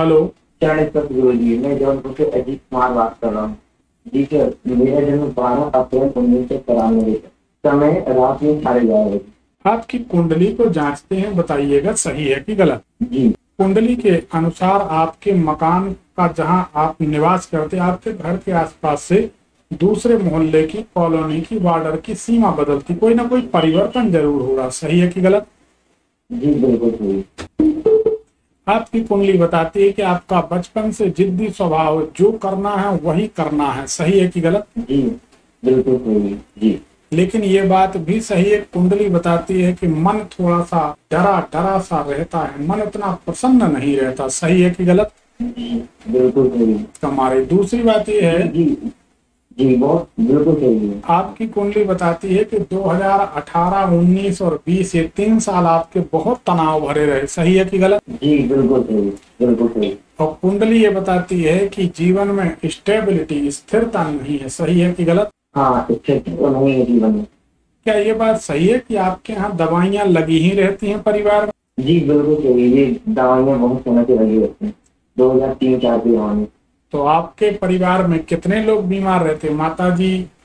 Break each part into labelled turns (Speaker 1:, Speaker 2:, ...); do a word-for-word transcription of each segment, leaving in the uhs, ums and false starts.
Speaker 1: Hello.
Speaker 2: नमस्कार गुरु जी, मैं जौनपुर से अजीत कुमार बात कर रहा हूँ। जी सर, मेरा जन्म बारह अप्रैल उन्नीस सौ तिरानवे समय रात में साढ़े ग्यारह बजे।
Speaker 1: आपकी कुंडली को जांचते हैं, बताइएगा सही है कि गलत।
Speaker 2: जी
Speaker 1: कुंडली के अनुसार आपके मकान का जहां आप निवास करते हैं, आपके घर के आसपास से दूसरे मोहल्ले की, कॉलोनी की, वार्डर की सीमा बदलती, कोई ना कोई परिवर्तन जरूर हो रहा। सही है कि गलत?
Speaker 2: जी बिल्कुल सही।
Speaker 1: आपकी कुंडली बताती है कि आपका बचपन से जिद्दी स्वभाव है, जो करना है वही करना है। सही है कि गलत?
Speaker 2: जी बिल्कुल सही। जी
Speaker 1: लेकिन ये बात भी सही है, कुंडली बताती है कि मन थोड़ा सा डरा डरा सा रहता है, मन उतना प्रसन्न नहीं रहता। सही है कि गलत?
Speaker 2: जी बिल्कुल सही।
Speaker 1: हमारी दूसरी बात ये है,
Speaker 2: जी जी बहुत बिल्कुल सही है।
Speaker 1: आपकी कुंडली बताती है कि दो हज़ार अठारह, उन्नीस और बीस ये तीन साल आपके बहुत तनाव भरे रहे। सही है कि गलत?
Speaker 2: जी बिल्कुल सही, बिल्कुल सही।
Speaker 1: और कुंडली ये बताती है कि जीवन में स्टेबिलिटी, स्थिरता नहीं है। सही है कि गलत?
Speaker 2: हाँ, स्थिति तो नहीं है जीवन में।
Speaker 1: क्या ये बात सही है कि आपके यहाँ दवाइयाँ लगी ही रहती हैं परिवार में?
Speaker 2: जी बिल्कुल सही। ये दवाइयाँ बहुत समय से लगी रहती हैं, दो हजार तीन चार की दवाइयाँ।
Speaker 1: तो आपके परिवार में कितने लोग बीमार रहते? माता जी?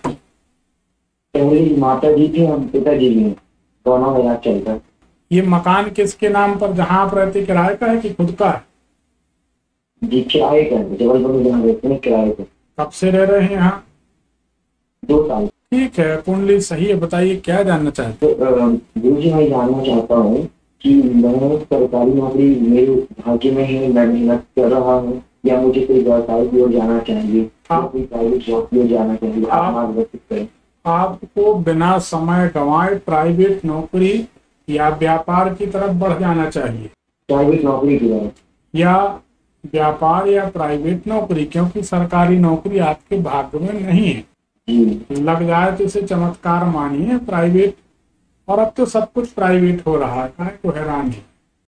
Speaker 2: पहले माता जी थी, हम पिताजी भी हैं, दोनों का इलाज चलता है।
Speaker 1: ये मकान किसके नाम पर, जहाँ आप रहते, किराए का है कि खुद का है?
Speaker 2: जी किराए का है, जबलपुर में जहाँ रहते हैं किराए का।
Speaker 1: कब से रह रहे हैं यहाँ?
Speaker 2: दो साल।
Speaker 1: ठीक है, कुंडली सही है। बताइए क्या जानना चाहते?
Speaker 2: तो गुरु जी, मैं जानना चाहता हूँ कि मैं सरकारी नौकरी मेरे भाग्य में है, मैं मेहनत कर रहा हूँ, या मुझे कोई व्यवसाय की ओर जाना चाहिए, या कोई प्राइवेट जॉब की ओर जाना चाहिए? आप मार्गदर्शित करें।
Speaker 1: आपको बिना समय गंवाए प्राइवेट नौकरी या व्यापार की तरफ बढ़ जाना चाहिए।
Speaker 2: प्राइवेट नौकरी की तरफ?
Speaker 1: या व्यापार या प्राइवेट नौकरी, क्योंकि सरकारी नौकरी आपके भाग्य में नहीं है। लग जाए तो इसे चमत्कार मानिए। प्राइवेट, और अब तो सब कुछ प्राइवेट हो रहा है, काहे को हैरान है।